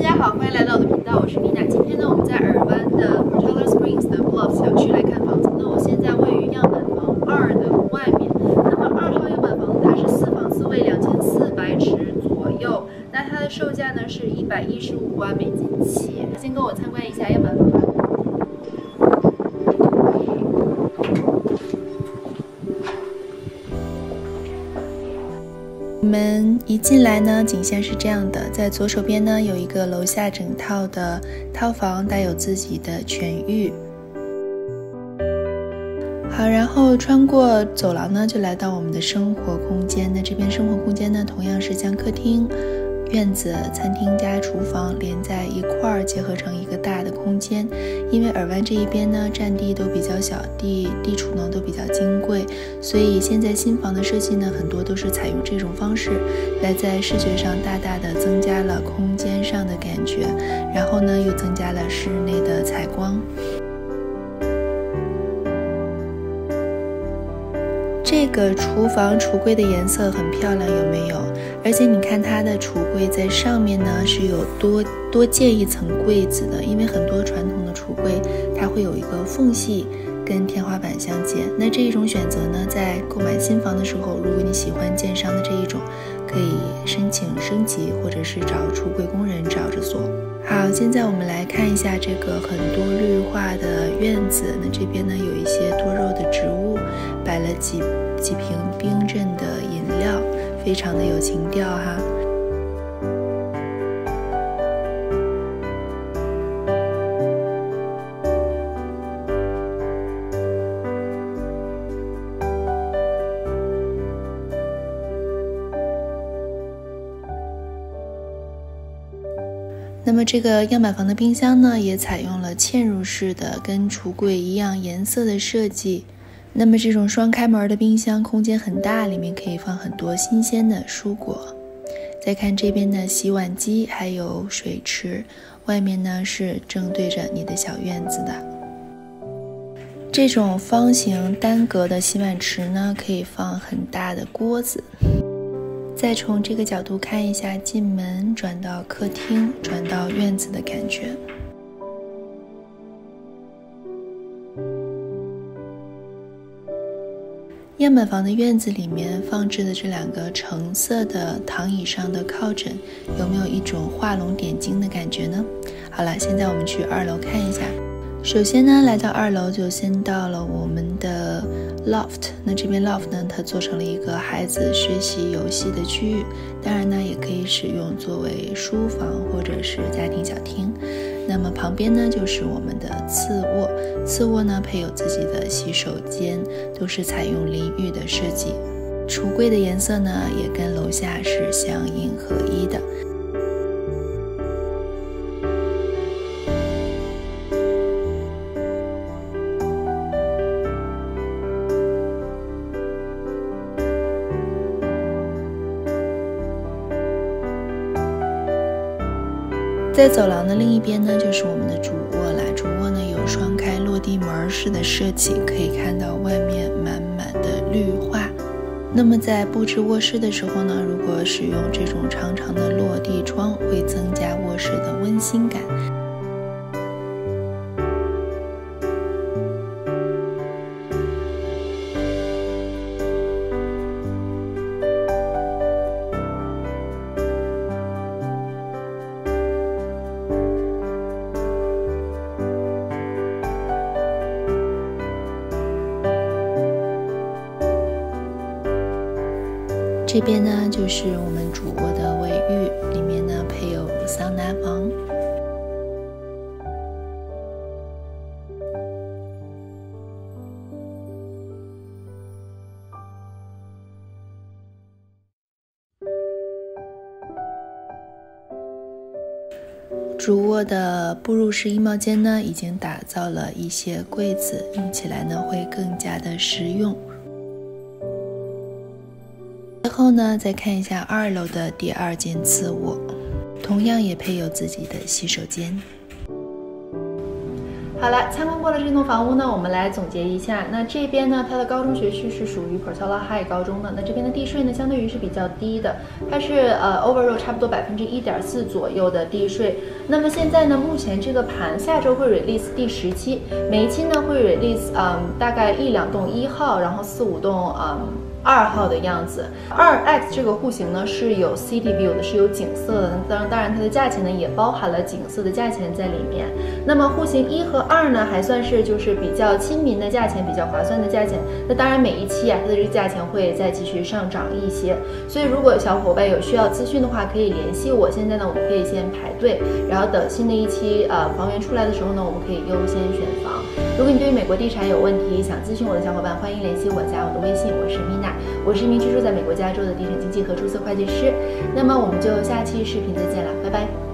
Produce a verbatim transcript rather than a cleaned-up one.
家好，欢迎来到我的频道，我是妮娜。今天呢，我们在尔湾的 Portola Springs 的 Bluff 小区来看房子。那我现在位于样板房二的外面。那么二号样板房它是四房四卫，两千四百尺左右。那它的售价呢是一百一十五万美金起。先跟我参观一下样板房吧。 门一进来呢，景象是这样的，在左手边呢有一个楼下整套的套房，带有自己的全浴。好，然后穿过走廊呢，就来到我们的生活空间。那这边生活空间呢，同样是将客厅、院子、餐厅加厨房连在一块儿，结合成一个大的空间。因为尔湾这一边呢，占地都比较小，地地处呢都比较金贵，所以现在新房的设计呢，很多都是采用这种方式，来在视觉上大大的增加了空间上的感觉，然后呢又增加了室内的采光。 这个厨房橱柜的颜色很漂亮，有没有？而且你看它的橱柜在上面呢是有多多建一层柜子的，因为很多传统的橱柜它会有一个缝隙跟天花板相接。那这一种选择呢，在购买新房的时候，如果你喜欢建商的这一种，可以申请升级，或者是找橱柜工人找着做。好，现在我们来看一下这个很多绿化的院子。那这边呢有一些多肉的植物，摆了几几瓶冰镇的饮料，非常的有情调哈。那么这个样板房的冰箱呢，也采用了嵌入式的，跟橱柜一样颜色的设计。那么这种双开门的冰箱空间很大，里面可以放很多新鲜的蔬果。再看这边的洗碗机，还有水池，外面呢是正对着你的小院子的。这种方形单格的洗碗池呢，可以放很大的锅子。 再从这个角度看一下，进门转到客厅，转到院子的感觉。样板房的院子里面放置的这两个橙色的躺椅上的靠枕，有没有一种画龙点睛的感觉呢？好了，现在我们去二楼看一下。首先呢，来到二楼就先到了我们的 loft。那这边 loft 呢，它做成了一个孩子学习游戏的区域，当然呢，也可以使用作为书房或者是家庭小厅。那么旁边呢，就是我们的次卧，次卧呢配有自己的洗手间，都是采用淋浴的设计。橱柜的颜色呢，也跟楼下是相应合一的。 在走廊的另一边呢，就是我们的主卧啦。主卧呢有双开落地门式的设计，可以看到外面满满的绿化。那么在布置卧室的时候呢，如果使用这种长长的落地窗，会增加卧室的温馨感。 这边呢就是我们主卧的卫浴，里面呢配有桑拿房。主卧的步入式衣帽间呢，已经打造了一些柜子，用起来呢会更加的实用。 之后呢，再看一下二楼的第二间次卧，同样也配有自己的洗手间。 好了，参观过了这栋房屋呢，我们来总结一下。那这边呢，它的高中学区是属于 Portola High 高中的。那这边的地税呢，相对于是比较低的，它是呃 overall 差不多百分之一点四左右的地税。那么现在呢，目前这个盘下周会 release 第十期，每一期呢会 release 嗯大概一两栋一号，然后四五栋嗯。二号的样子，二 X 这个户型呢是有 City View 的，是有景色的。当然，当然它的价钱呢也包含了景色的价钱在里面。那么户型一和二呢还算是就是比较亲民的价钱，比较划算的价钱。那当然每一期啊它的这个价钱会再继续上涨一些。所以如果小伙伴有需要咨询的话，可以联系我。现在呢我们可以先排队，然后等新的一期呃房源出来的时候呢，我们可以优先选房。如果你对于美国地产有问题想咨询我的小伙伴，欢迎联系我，加我的微信，我是米娜。我是一名居住在美国加州的地产经纪和注册会计师，那么我们就下期视频再见了，拜拜。